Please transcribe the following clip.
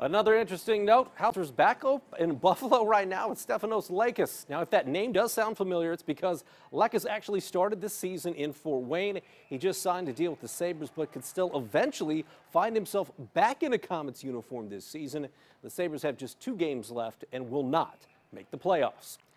Another interesting note, Hauser's back in Buffalo right now with Stefanos Lekkas. Now, if that name does sound familiar, it's because Lekkas actually started this season in Fort Wayne. He just signed a deal with the Sabres, but could still eventually find himself back in a Comets uniform this season. The Sabres have just 2 games left and will not make the playoffs.